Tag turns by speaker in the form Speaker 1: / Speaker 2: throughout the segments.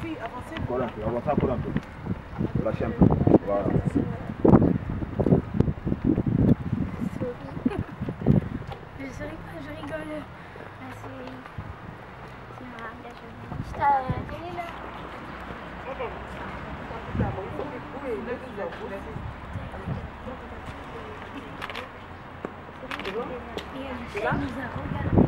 Speaker 1: Oui, avancez.
Speaker 2: Encore un peu, avancez encore un peu. Lâchez un peu. Voilà.
Speaker 3: Je souris pas, je rigole. C'est marrant, là, je Et elle nous a regardé.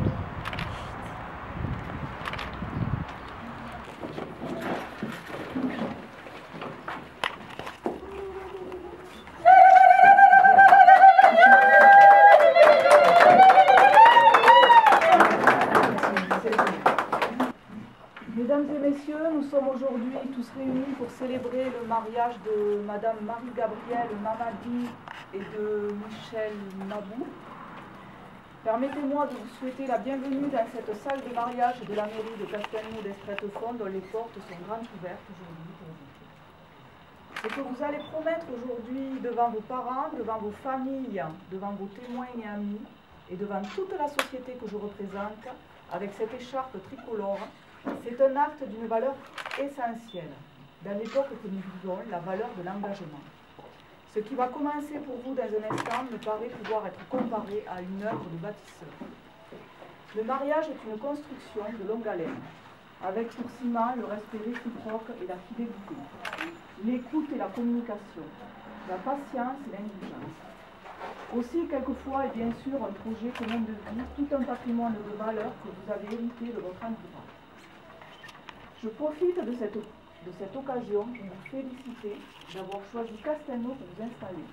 Speaker 1: Mesdames et messieurs, nous sommes aujourd'hui tous réunis pour célébrer le mariage de Madame Marie-Gabrielle Mamadi et de Michel Mabou. Permettez-moi de vous souhaiter la bienvenue dans cette salle de mariage de la mairie de Castelnau d'Estrettefond dont les portes sont grandes ouvertes aujourd'hui pour vous. Ce que vous allez promettre aujourd'hui devant vos parents, devant vos familles, devant vos témoins et amis et devant toute la société que je représente avec cette écharpe tricolore, c'est un acte d'une valeur essentielle. Dans l'époque que nous vivons, la valeur de l'engagement. Ce qui va commencer pour vous dans un instant me paraît pouvoir être comparé à une œuvre de bâtisseur. Le mariage est une construction de longue haleine, avec pour ciment le respect réciproque et la fidélité, l'écoute et la communication, la patience et l'indulgence. Aussi, quelquefois, et bien sûr, un projet commun de vie, tout un patrimoine de valeurs que vous avez hérité de votre entourage. Je profite de cette occasion pour vous féliciter d'avoir choisi Castelnau pour vous installer.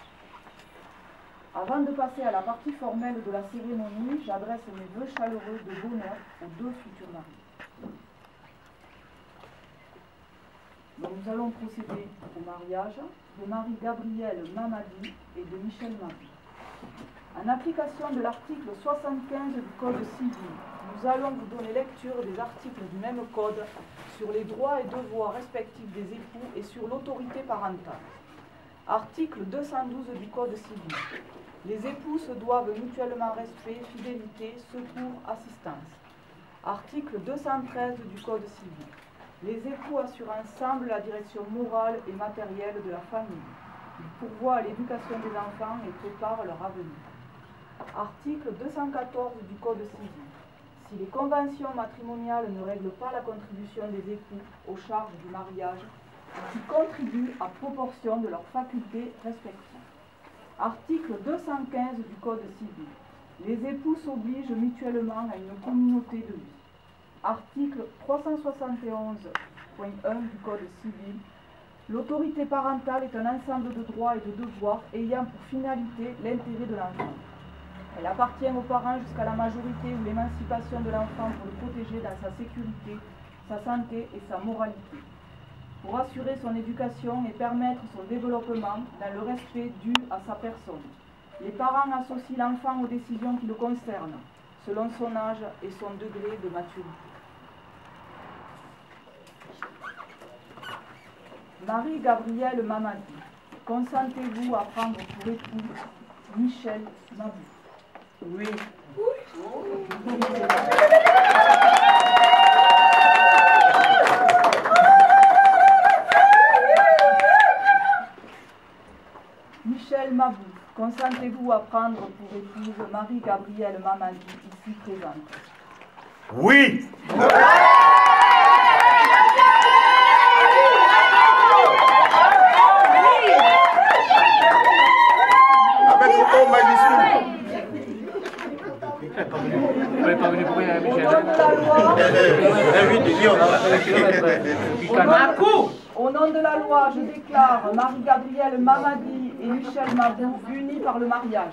Speaker 1: Avant de passer à la partie formelle de la cérémonie, j'adresse mes vœux chaleureux de bonheur aux deux futurs maris. Donc, nous allons procéder au mariage de Marie-Gabrielle Mamadi et de Michel Mabou. En application de l'article 75 du Code civil, nous allons vous donner lecture des articles du même Code sur les droits et devoirs respectifs des époux et sur l'autorité parentale. Article 212 du Code civil. Les époux se doivent mutuellement respect, fidélité, secours, assistance. Article 213 du Code civil. Les époux assurent ensemble la direction morale et matérielle de la famille. Ils pourvoient à l'éducation des enfants et préparent leur avenir. Article 214 du Code civil. Si les conventions matrimoniales ne règlent pas la contribution des époux aux charges du mariage, ils contribuent à proportion de leurs facultés respectives. Article 215 du Code civil. Les époux s'obligent mutuellement à une communauté de vie. Article 371.1 du Code civil. L'autorité parentale est un ensemble de droits et de devoirs ayant pour finalité l'intérêt de l'enfant. Elle appartient aux parents jusqu'à la majorité ou l'émancipation de l'enfant pour le protéger dans sa sécurité, sa santé et sa moralité, pour assurer son éducation et permettre son développement dans le respect dû à sa personne. Les parents associent l'enfant aux décisions qui le concernent, selon son âge et son degré de maturité. Marie-Gabrielle Mamadi, consentez-vous à prendre pour époux Michel Mabou? Oui. Michel Mabou, consentez-vous à prendre pour épouse Marie-Gabrielle Mamadi, ici présente?
Speaker 2: Oui. Avec le ton majuscule.
Speaker 4: Vous n'êtes pas venu pour rien, Michel.
Speaker 1: Au nom de la loi, je déclare Marie-Gabrielle Mamadi et Michel Mabou unis par le mariage.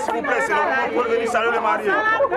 Speaker 2: s'il vous plaît, c'est le moment pour venir saluer le marié.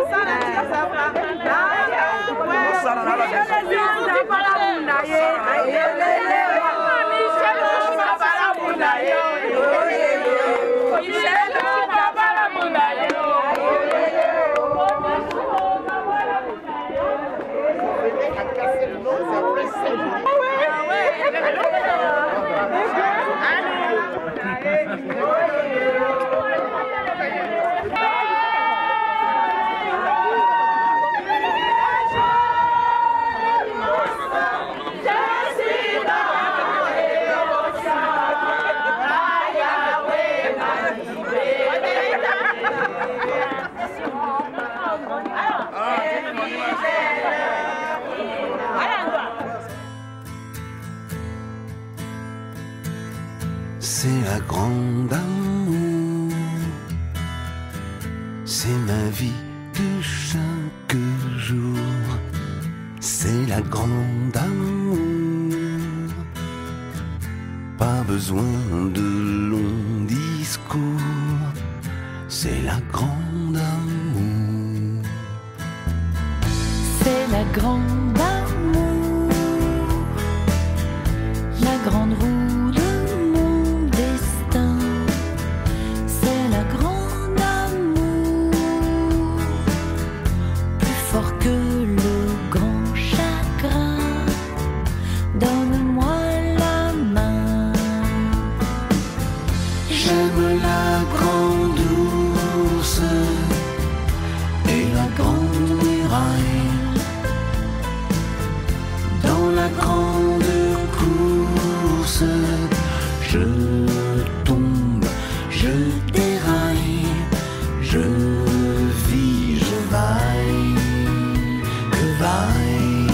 Speaker 5: C'est la grande amour, c'est ma vie de chaque jour. C'est la grande amour, pas besoin de longs discours. C'est la grande amour,
Speaker 6: c'est la grande amour, la grande roue.
Speaker 5: Je tombe, je déraille, je vis, je vaille, que vaille.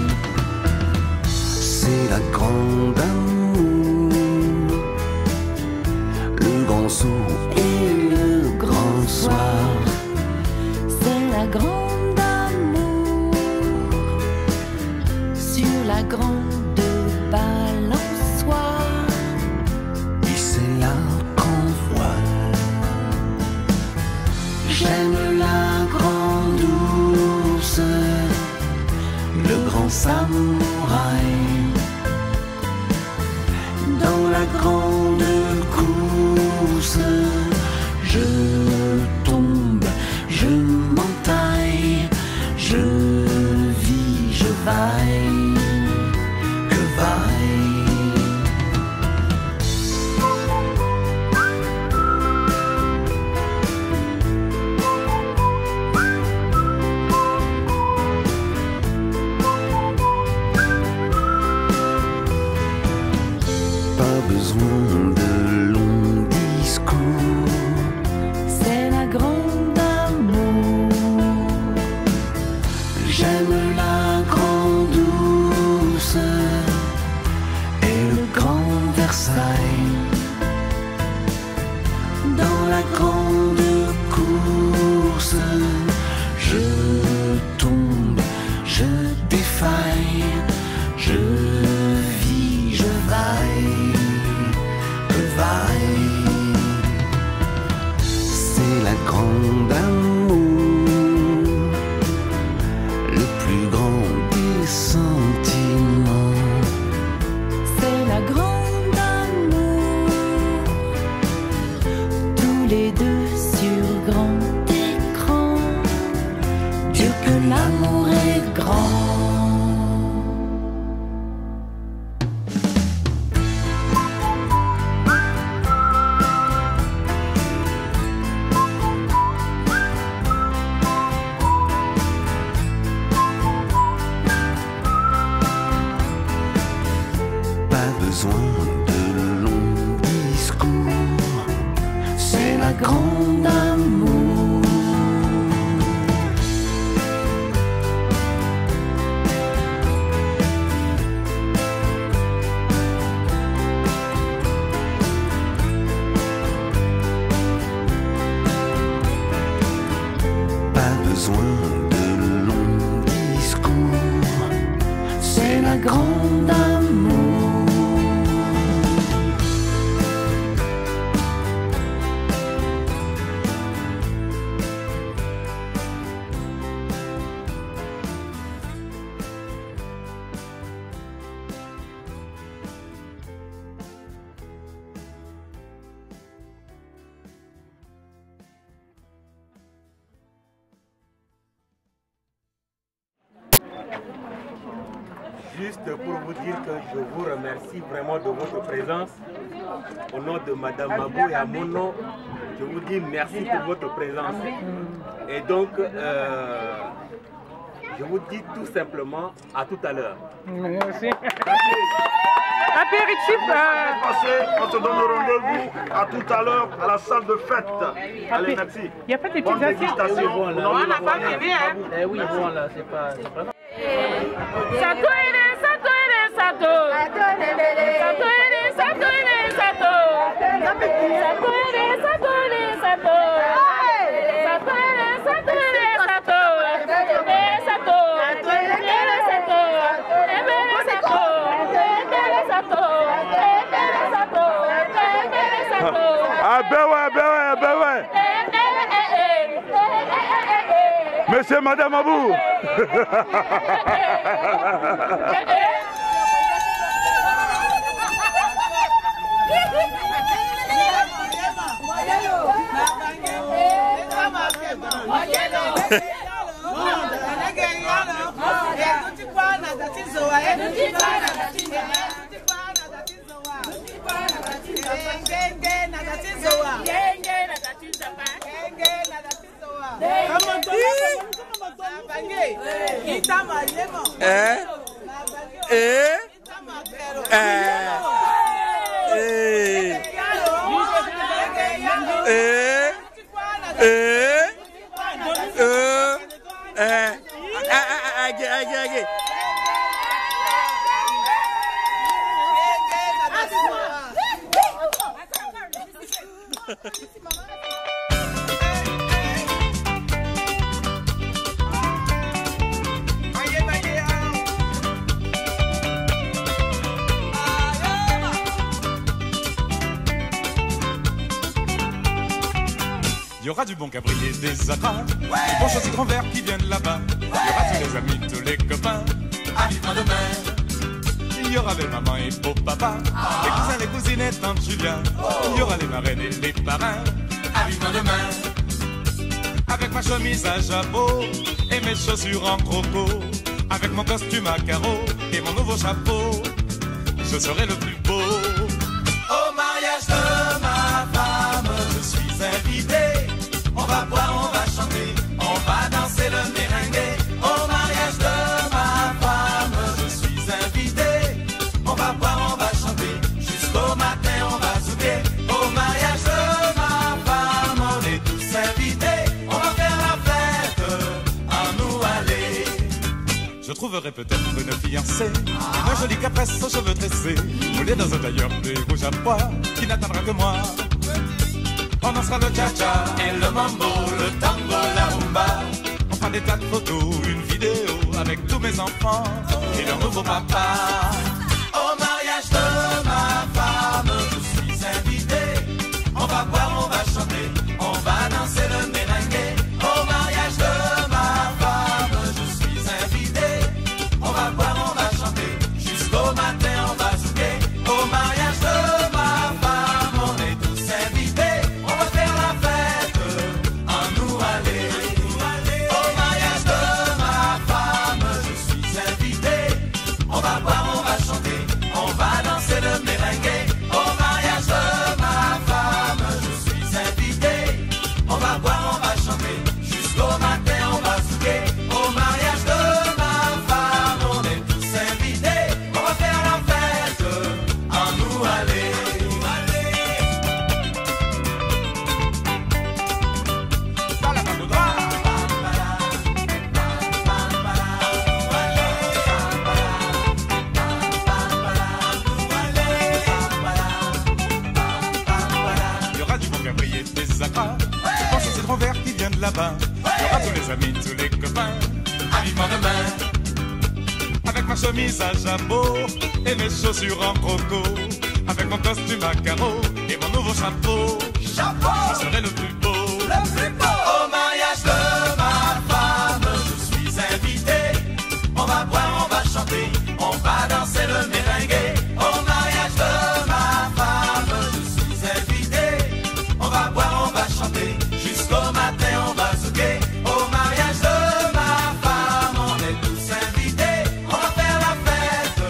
Speaker 5: C'est la grande amour, le grand saut et le grand soir.
Speaker 6: C'est la grande amour, sur la grande balançoire.
Speaker 5: J'aime la grande ours, le grand samouraï. Dans la grande course, je tombe, je m'entaille, je vis, je vaille, que vaille. Besoin de longs discours,
Speaker 6: c'est la grande amour.
Speaker 5: J'aime la grande ours et le grand Versailles. Dans la grande course, je tombe, je défaille, je vis, je vaille. C'est la grande amour, le plus grand des sentiments.
Speaker 6: C'est la grande amour, tous les deux sur grand écran. Dieu que l'amour est grand.
Speaker 5: Besoin de longs discours, c'est la grande amour. Pas besoin de longs discours, c'est la grande amour.
Speaker 7: juste pour vous dire que je vous remercie vraiment de votre présence. Au nom de Madame Mabou et à mon nom, je vous dis merci pour votre présence. Et donc, je vous dis tout simplement à tout à l'heure.
Speaker 4: Merci.
Speaker 8: Apéritif.
Speaker 2: On se donne rendez-vous à tout à l'heure à la salle de fête. Allez, merci.
Speaker 8: Il n'y a pas de
Speaker 2: Bonne dégustation.
Speaker 8: On n'a pas fini, hein.
Speaker 4: Eh oui, bon là, c'est pas...
Speaker 2: Ah ben ouais. Monsieur, Madame Abou.
Speaker 9: Il y aura du bon cabrier, des atras, des bons choses et grands verres qui viennent là-bas. Il y aura tous les amis, tous les copains, à vivre demain. Il y aura les mamans et beaux papas, les cousins, les cousines et tante Julia. Il y aura les marraines et les parrains, à vivre demain. Avec ma chemise à jabot et mes chaussures en croco, avec mon costume à carreaux et mon nouveau chapeau, je serai le plus beau. Au mariage de ma femme, je suis invité. On va boire, on va chanter, on va danser le merengue. Au mariage de ma femme, je suis invité. On va boire, on va chanter, jusqu'au matin on va souper. Au mariage de ma femme, on est tous invités. On va faire la fête, à nous aller. Je trouverai peut-être une fiancée, une jolie capresse aux cheveux tressés, moulée dans un tailleur de rouge à pois, qui n'attendra que moi. On dansera le cha-cha et le mambo, le tango, la rumba. On fera des tas de photos, une vidéo avec tous mes enfants et leur nouveau papa. Au mariage de ma femme, je suis invité. On va boire, on va chanter, on va danser le merengue. Au mariage de ma femme, je suis invité. On va boire, on va chanter, jusqu'au matin on va souper. Au mariage de ma femme, on est tous invités. Là-bas, il y aura tous les amis, tous les copains, à vivre demain. Avec ma chemise à jabot et mes chaussures en croco, avec mon costume à carreaux et mon nouveau chapeau, je serai le plus beau. Au mariage de ma femme, je suis invité. On va boire, on va chanter, on va danser le merengue. Au mariage de ma femme, je suis invité. On va boire, on va chanter, jusqu'au matin on va souper. Au mariage de ma femme, on est tous invités. On va faire la fête,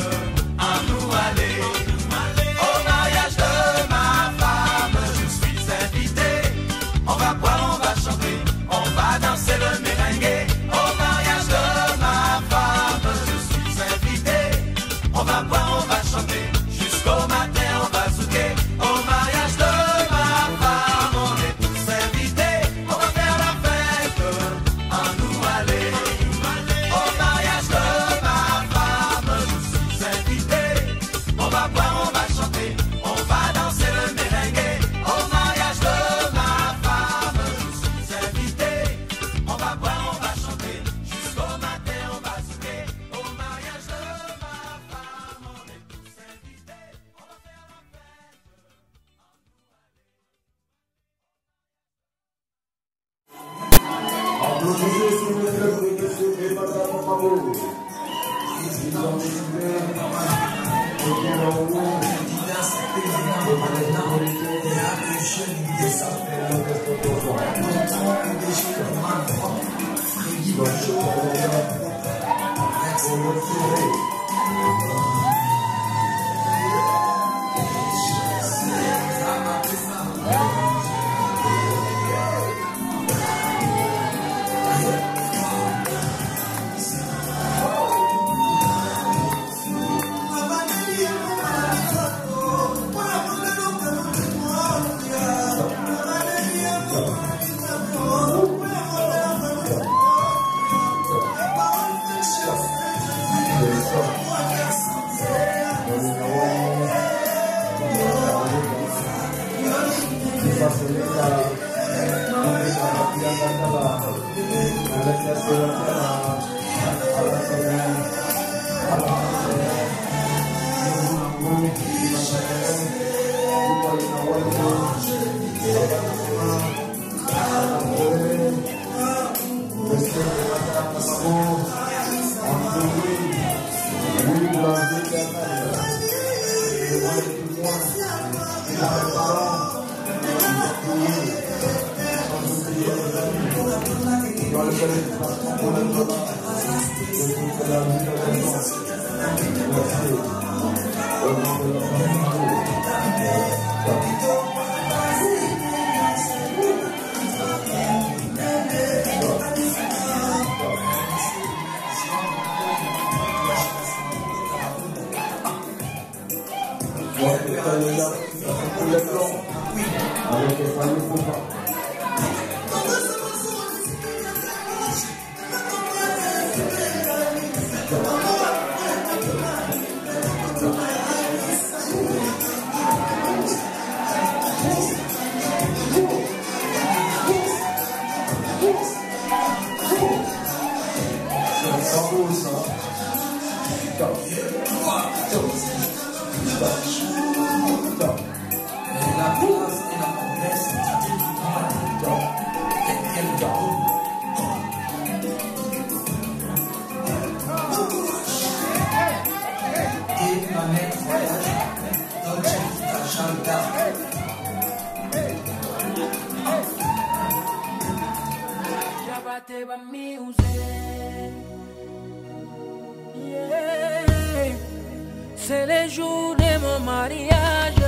Speaker 8: C'est le jour de mon mariage.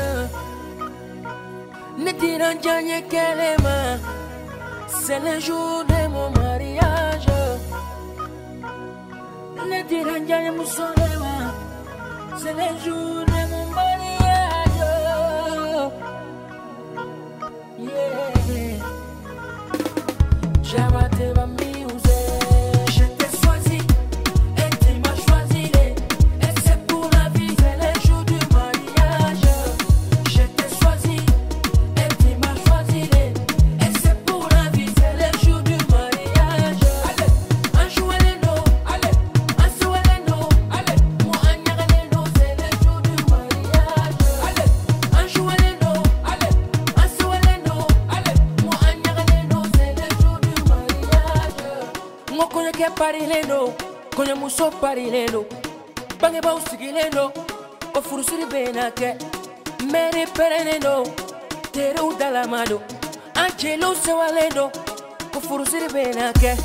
Speaker 8: Ne diront jamais qu'elle est ma. C'est le jour de mon mariage. Ne diront jamais mon soleil. C'est le jour de mon mariage. Yeah. J'avais ma musique. Je t'ai choisi et tu m'as choisi. Et c'est pour la vie. C'est le jour du mariage. Je t'ai choisi et tu m'as choisi. Et c'est pour la vie. C'est le jour du mariage. Allez, un jouet les noms. Allez, un souhait les noms. Allez, moi un yara les noms. C'est le jour du mariage. Allez, un jouet les noms. Allez, un souhait les noms. Allez, moi un yara les noms. C'est le jour du mariage. Moi connais que Paris les noms. Connais Mousso Paris les noms. Bange ba usigi les noms. O furusiri benake. Mere pere les noms. Tere udalamado. Angelo sewa les noms. O furusiri benake.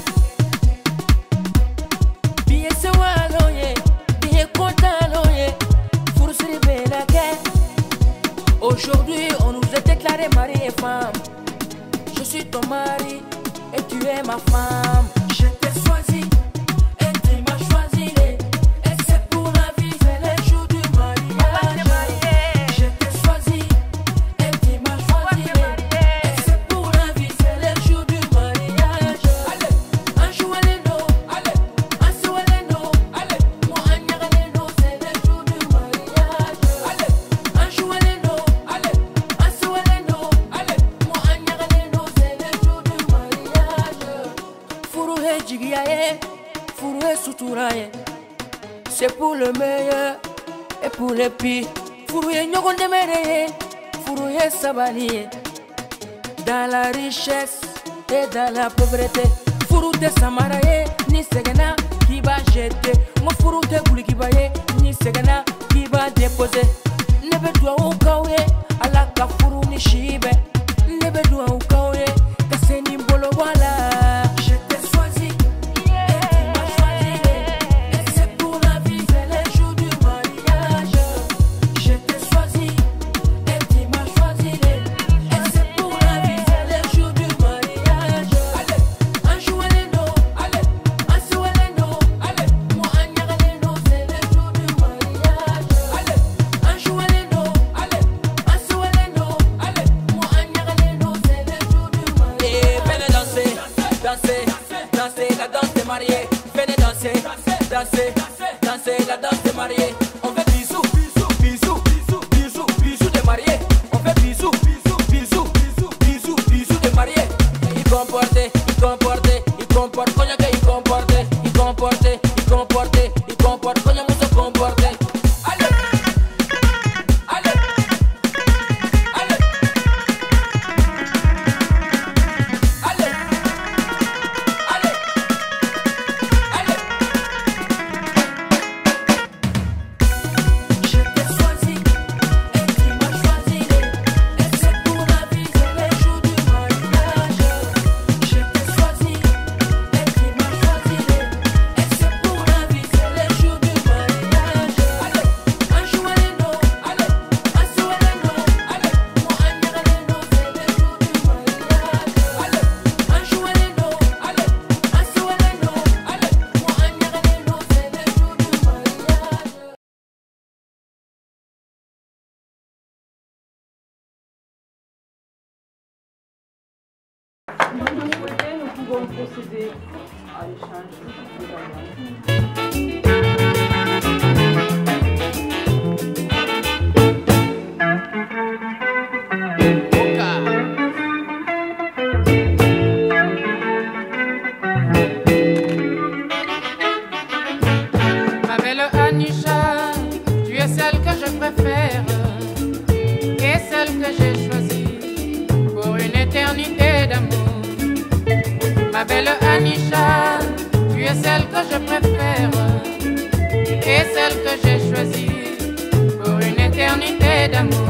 Speaker 8: Bien sewa loye. Bien content loye. Furusiri benake. Aujourd'hui, on nous a déclaré mari et femme. Je suis ton mari et tu es ma femme. Je t'ai choisi et tu m'as choisi. Et c'est pour la vie, c'est le jour du mariage. Je t'ai choisi et tu m'as choisi. Et c'est pour la vie, c'est le jour du mariage. Allez, un jouet les noms. Allez, un souhait les noms. Allez, moi un yara les noms. C'est le jour du mariage. Allez, un jouet les noms. Allez, un souhait les noms. Allez, moi un yara les noms. C'est le jour du mariage. Furuhe jigiaye, furuhe suturaye. C'est pour le meilleur et pour le pire. Furuhe nyogon demereye, furuhe sabaliye. Dans la richesse et dans la pauvreté. furute samara ye ni segena qui va jeter mo furute buli qui va ye ni segena qui va déposer nebe doa o kawe ala ka furu ni shibe nebe doa o kawe ka seni bolo wala je t'ai choisi et tu m'as choisi et c'est pour la vie c'est les jours du mariage je t'ai choisi et tu m'as choisi et c'est pour la vie c'est les jours du mariage allez un joueleno allez un joueleno allez moi un yagaleno c'est les jours du mariage allez un joueleno allez un joueleno allez moi un yagaleno c'est les jours du mariage et venez danser danser danser la danse des mariés venez danser danser danser la danse des mariés on fait bisous bisous bisous bisous bisous bisous des mariés on fait bisous bisous bisous bisous bisous bisous des mariés il comporte coño que il comporte coño mucho comporte allez allez allez allez allez allez je t'ai choisi et tu m'as choisi et c'est pour la vie c'est les jours du mariage je t'ai choisi et tu m'as choisi et c'est pour la vie c'est les jours du mariage allez un joueleno allez un joueleno allez moi un yagaleno c'est les jours du mariage allez un joueleno allez un joueleno allez moi un yagaleno c'est les jours du mariage.
Speaker 1: Si vous le souhaitez, nous pouvons procéder à l'échange de gagnants.
Speaker 10: Ma belle Anisha, tu es celle que je préfère et celle que j'ai choisie pour une éternité d'amour. Ma belle Anisha, tu es celle que je préfère et celle que j'ai choisie pour une éternité d'amour.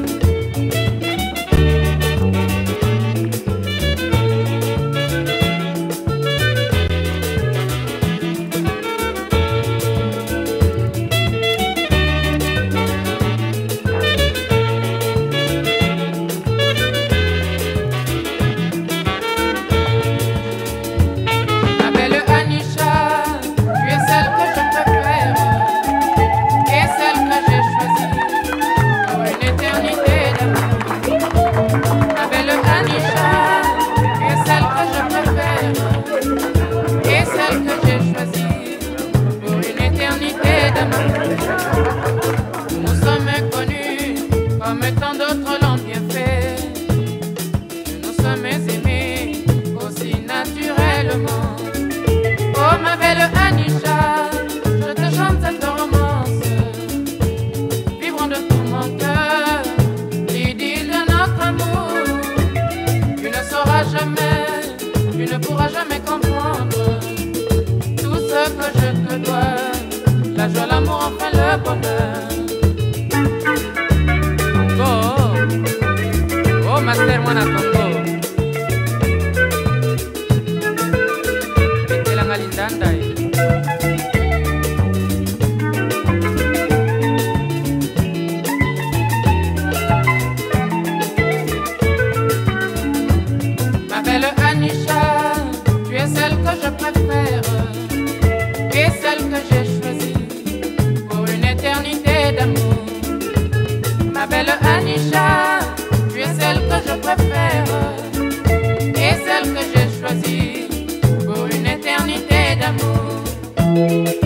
Speaker 10: Ma belle Anisha, tu es celle que je préfère et celle que j'ai choisie pour une éternité d'amour. Ma belle Anisha, tu es celle que je préfère et celle que j'ai choisie pour une éternité d'amour. Nous sommes connus comme tant d'autres l'ont bien fait. Nous sommes aimés aussi naturellement. Oh ma belle Anisha, je te chante cette romance, vibrant de tout mon cœur, l'idylle de notre amour. Tu ne sauras jamais, tu ne pourras jamais comprendre tout ce que je te dois, la joie, l'amour, enfin le bonheur. Oh Master Mwana Congo, betelanga lindandai. Ma belle Anisha, tu es celle que je préfère et celle que j'ai choisie pour une éternité d'amour. Ma belle Anisha, tu es celle que je préfère et celle que j'ai choisie pour une éternité d'amour.